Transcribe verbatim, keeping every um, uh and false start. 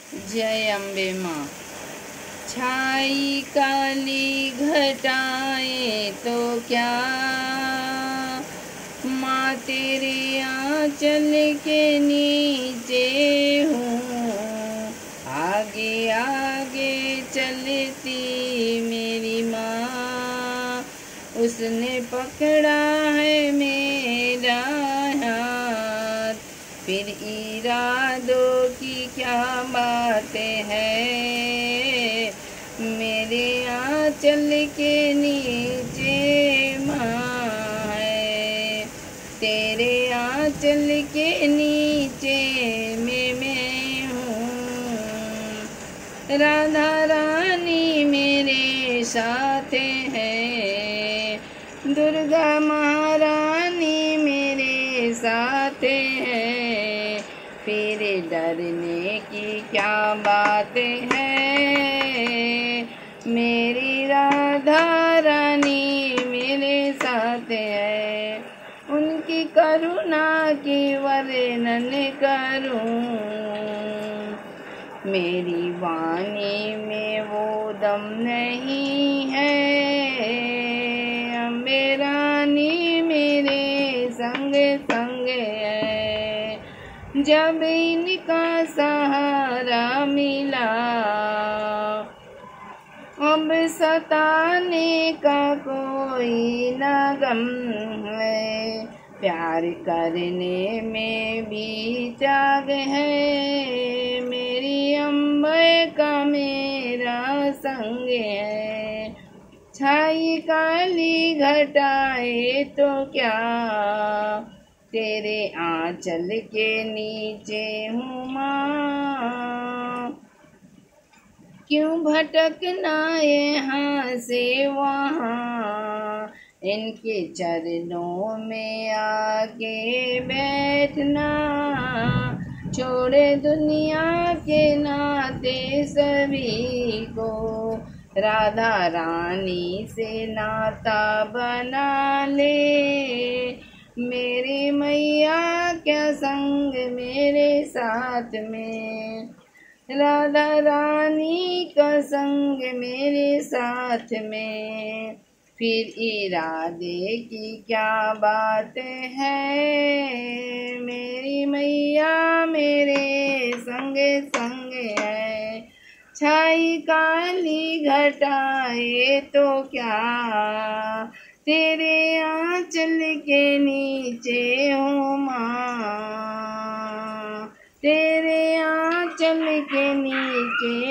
जय अम्बे माँ। छाई काली घटाएं तो क्या, माँ तेरे आंचल के नीचे हूँ। आगे आगे चलती मेरी माँ, उसने पकड़ा है मेरा हाथ। फिर इरादों की क्या बातें हैं, मेरे आंचल के नीचे माँ है। तेरे आंचल के नीचे में मैं हूँ। राधा रानी मेरे साथ है, दुर्गा महारानी मेरे साथ है। फिर डरने की क्या बात है, मेरी राधा रानी मेरे साथ है। उनकी करुणा की वर्णन करूं, मेरी वाणी में वो दम नहीं है। अम्बे रानी मेरे संग संग है, जब इनका सहारा मिला, अब सताने का कोई न गम है। प्यार करने में भी त्याग है, मेरी अम्बे का मेरा संग है। छाई काली घटाए तो क्या, तेरे आंचल के नीचे हूँ माँ। क्यों भटकना यहाँ से वहाँ, इनके चरणों में आके बैठना। छोड़े दुनिया के नाते सभी को, राधा रानी से नाता बना ले। मेरी मैया क्या संग मेरे साथ में, राधा रानी का संग मेरे साथ में। फिर इरादे की क्या बात है, मेरी मैया मेरे संग संग है। छाई काली घटाए तो क्या, तेरे आंचल के नीचे हूँ माँ। तेरे आंचल के नीचे